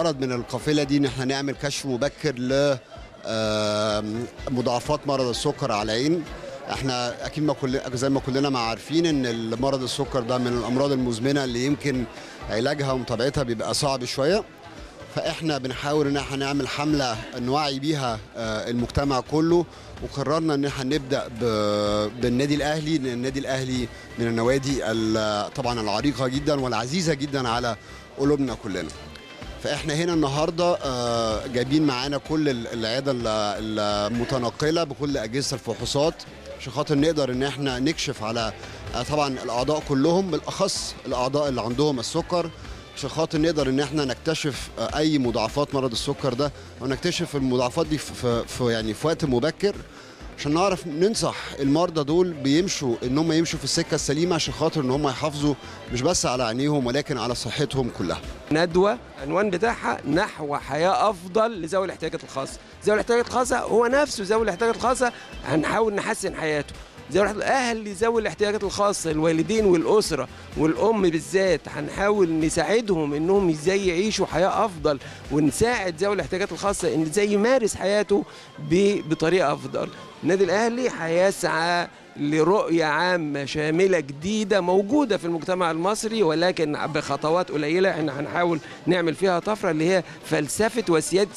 الغرض من القافله دي ان احنا نعمل كشف مبكر ل مضاعفات مرض السكر على العين. احنا اكيد زي ما كلنا ما عارفين ان مرض السكر ده من الامراض المزمنه اللي يمكن علاجها ومتابعتها بيبقى صعب شويه. فاحنا بنحاول ان احنا نعمل حمله نوعي بيها المجتمع كله، وقررنا ان احنا نبدا بالنادي الاهلي، لان النادي الاهلي من النوادي طبعا العريقه جدا والعزيزه جدا على قلوبنا كلنا. فاحنا هنا النهارده جايبين معانا كل العياده المتنقله بكل اجهزه الفحوصات عشان خاطر نقدر ان احنا نكشف على طبعا الاعضاء كلهم، بالاخص الاعضاء اللي عندهم السكر، عشان خاطر نقدر ان احنا نكتشف اي مضاعفات مرض السكر ده، ونكتشف المضاعفات دي في وقت مبكر، عشان نعرف ننصح المرضى دول ان هم يمشوا في السكه السليمه، عشان خاطر ان هم يحافظوا مش بس على عينيهم ولكن على صحتهم كلها. ندوه عنوان بتاعها نحو حياه افضل لذوي الاحتياجات الخاصه. ذوي الاحتياجات الخاصه هو نفسه ذوي الاحتياجات الخاصه، هنحاول نحسن حياته. اهل ذوي الاحتياجات الخاصه، الوالدين والاسره والام بالذات، هنحاول نساعدهم انهم ازاي يعيشوا حياه افضل، ونساعد ذوي الاحتياجات الخاصه ان ازاي يمارس حياته بطريقه افضل. النادي الاهلي هيسعى لرؤيه عامه شامله جديده موجوده في المجتمع المصري، ولكن بخطوات قليله احنا هنحاول نعمل فيها طفره، اللي هي فلسفه وسياده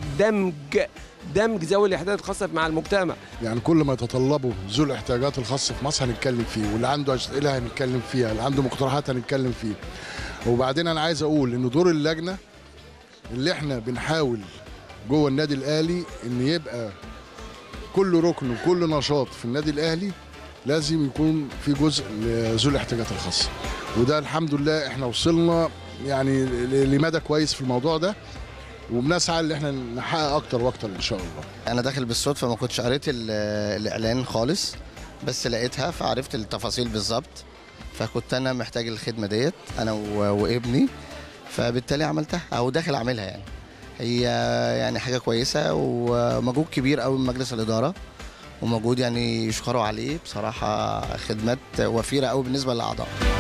دمج ذوي الاحتياجات الخاصه مع المجتمع. يعني كل ما يتطلبه ذوي الاحتياجات الخاصه في مصر هنتكلم فيه، واللي عنده اسئله هنتكلم فيها، اللي عنده مقترحات هنتكلم فيه. وبعدين انا عايز اقول ان دور اللجنه اللي احنا بنحاول جوه النادي الاهلي ان يبقى كل ركن وكل نشاط في النادي الاهلي لازم يكون في جزء لذوي الاحتياجات الخاصه، وده الحمد لله احنا وصلنا يعني لمدى كويس في الموضوع ده، وبنسعى ان احنا نحقق اكتر واكتر ان شاء الله. انا داخل بالصدفه، ما كنتش قريت الاعلان خالص، بس لقيتها فعرفت التفاصيل بالظبط، فكنت انا محتاج الخدمه ديت انا وابني، فبالتالي عملتها او داخل اعملها. يعني هي يعني حاجه كويسه ومجهود كبير قوي من مجلس الاداره، ومجهود يعني يشكروا عليه بصراحه، خدمات وفيره قوي بالنسبه للاعضاء.